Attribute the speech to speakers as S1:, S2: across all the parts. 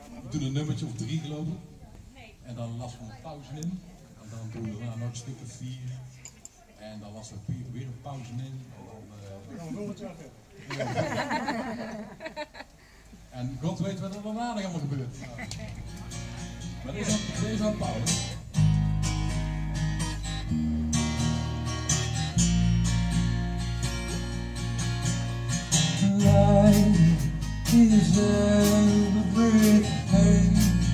S1: We doen een nummertje of 3 geloof ik. En dan lassen we een pauze in. En dan doen we daarna nog een stuk of 4. En dan lassen we weer een pauze in. En God weet wat er daarna nog allemaal gebeurt. Maar deze aan Paul.
S2: Life is everything.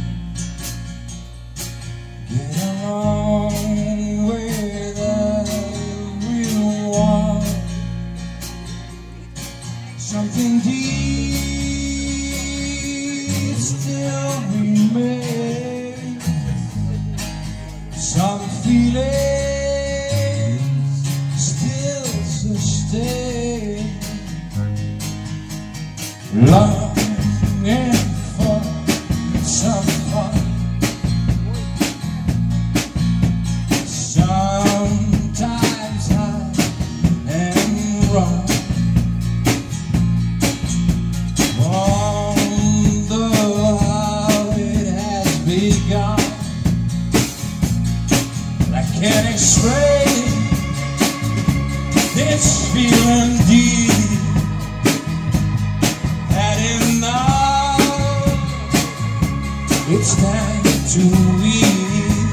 S2: Get along with everyone. Something deep still remains. Some feelings still sustain. Longing for some fun. Sometimes hide and run. Wonder how it has begun. I can't explain this feeling deep. It's time to leave.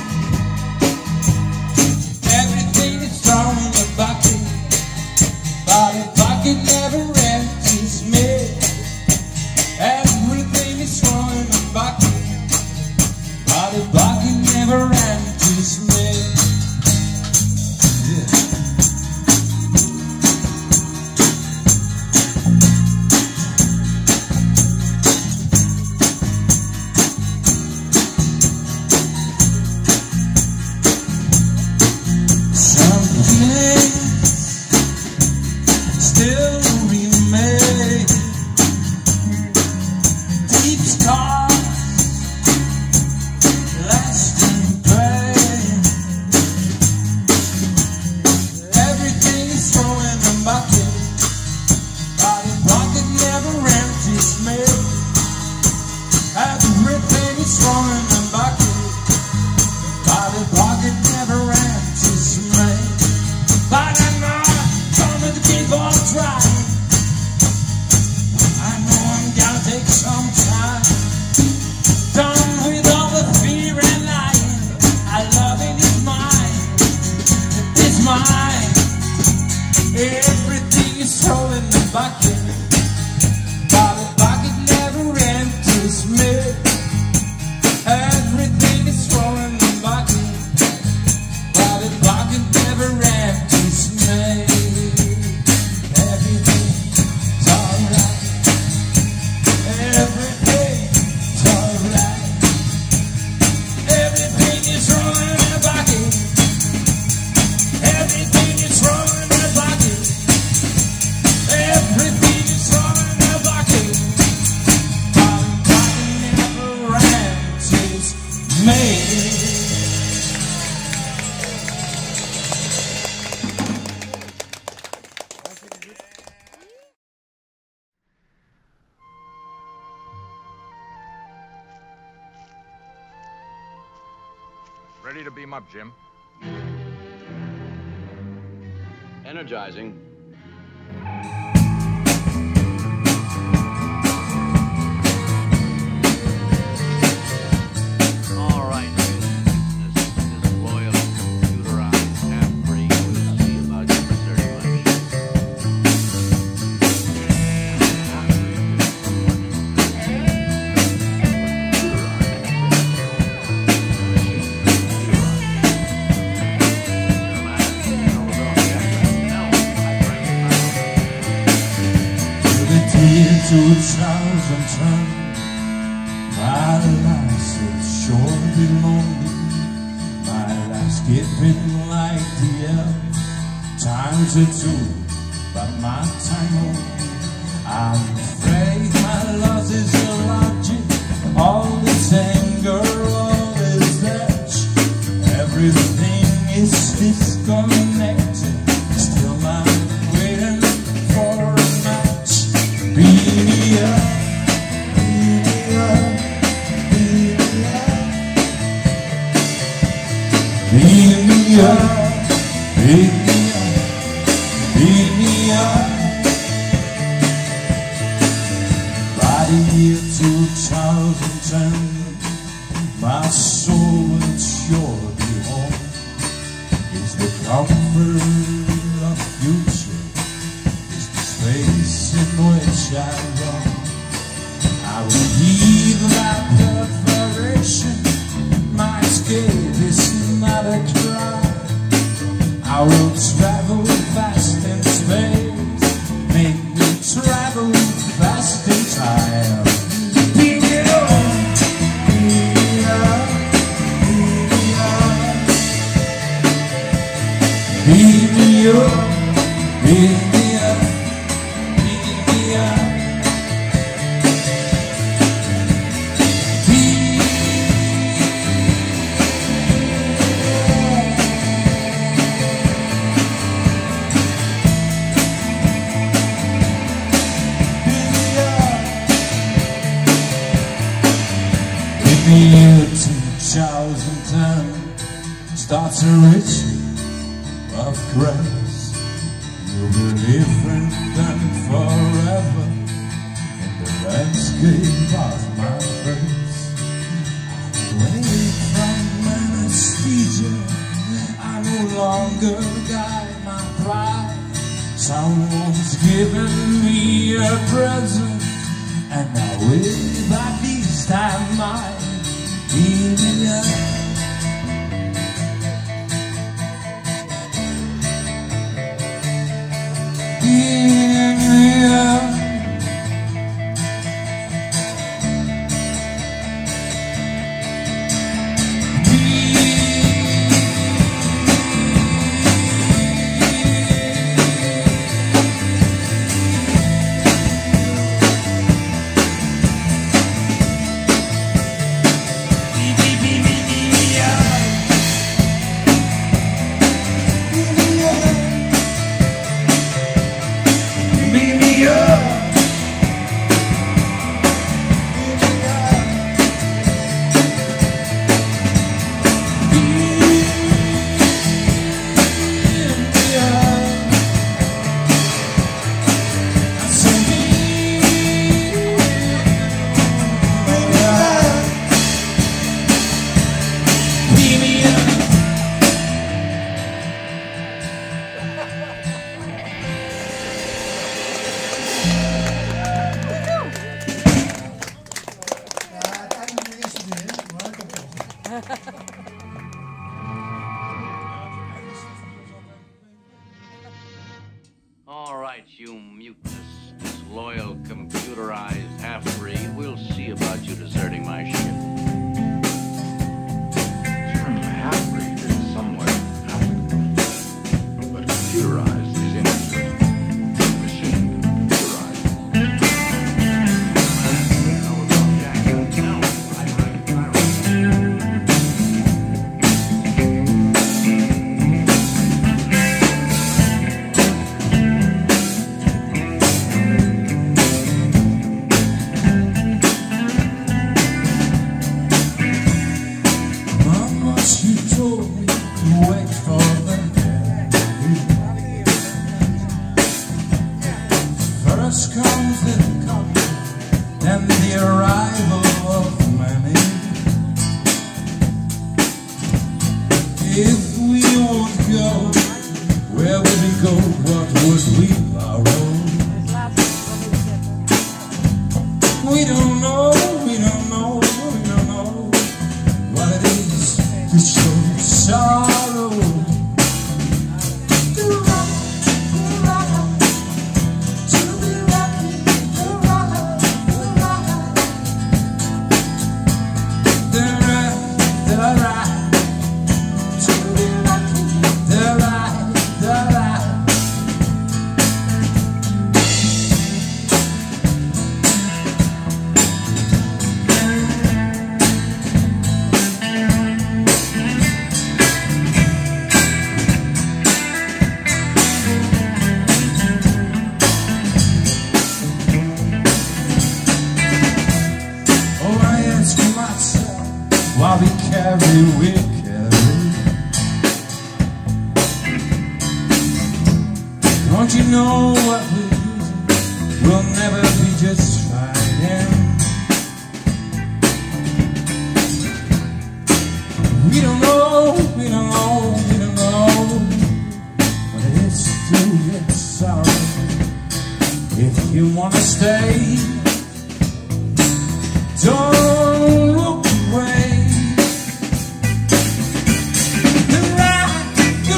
S2: Everything is thrown in the bucket, but the bucket never empties me. Everything is thrown in the bucket, but the bucket never empties me. Still remain deep scars, lasting pain. Everything is thrown in the bucket, but the bucket never empties me. Everything is thrown in the bucket, but the bucket never empties me. But I'm not coming to keep on trying. I know I'm gonna take some time. Done with all the fear and lying. I love it is mine. It is mine. Everything is thrown in the bucket, but the bucket never empties me. Everything is thrown in the bucket, but the bucket never empties me. Everything's alright. Everything's alright. Everything is thrown in the bucket. Everything is thrown in the bucket. Everything is thrown in the bucket, but the bucket never empties me.
S3: Ready to beam up, Jim?
S4: Energizing. All right. This loyal computerized half-breed will see about your research lunch.
S2: To 1,000 times, my life's so short and lonely. My life's skipping like the elves. Times are two, but my time only. I'm afraid my loss is illogic. All this anger, all this edge. Everything is disconnected. Still I'm waiting for a match. Beat me up, up, pick me up, pick me up. By the year 2010, my soul will sure be home. It's the comfort of future, it's the space in which I run. I will heed my perforation, my escape is not a cry. I will travel fast in space, make me travel fast in time. Pick me up, pick me up, pick me up. Pick me up, pick me up, pick me up. The year 2010 starts a ritual of grace. You'll be different than forever in the landscape of my face. Away from anesthesia, I no longer guide my pride. Someone's given me a present, and I will at least have mine. Pick me up, pick me up.
S4: All right, you mutinous, disloyal, computerized half-breed. We'll see about you deserting my ship. The term half-breed is somewhere applicable, but computerized is interesting. Machine computerized.
S2: First comes the coming, then the arrival of many. If we would go, where would we go? What would we borrow? We don't know, we don't know, we don't know what it is to show sorrow. While we carry, If you wanna stay, don't look away. You're right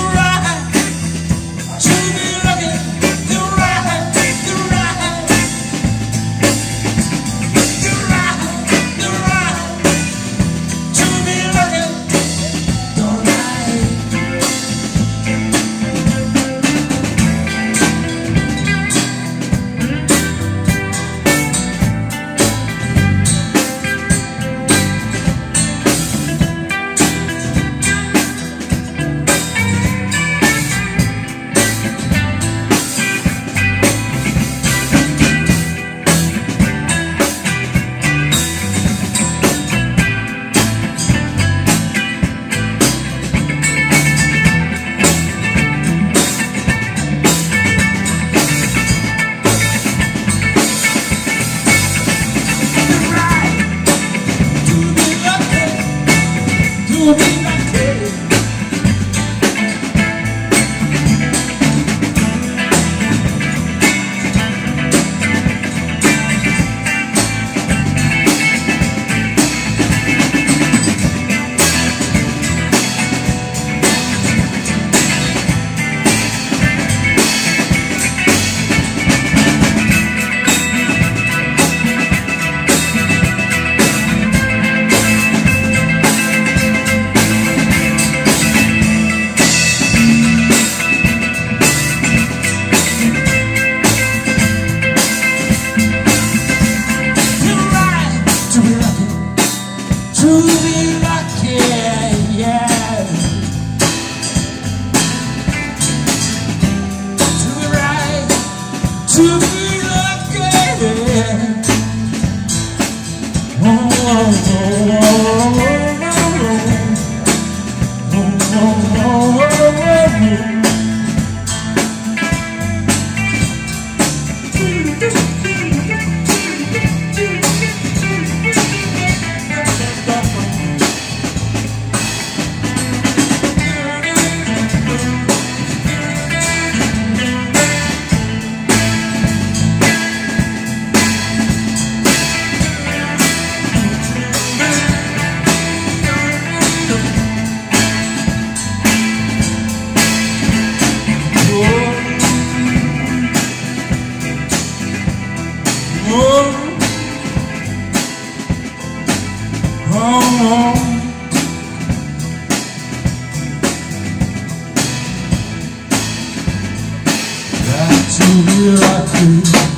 S2: to be looking. You're right to be looking. Don't lie. To be lucky. To be lucky, yeah. To be right, to be lucky. Oh, oh, oh, oh, oh, oh, oh, to be lucky.